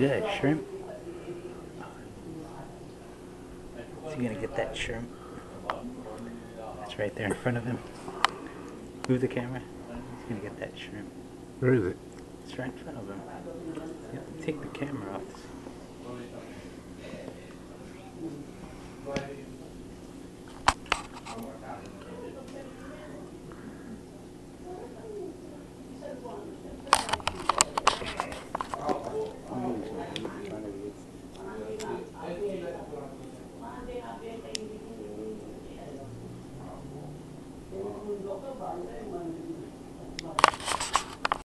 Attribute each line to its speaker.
Speaker 1: See that shrimp? Is he gonna get that shrimp? It's right there in front of him. Move the camera. He's gonna get that shrimp.
Speaker 2: Where is it?
Speaker 1: It's right in front of him. You have to take the camera off.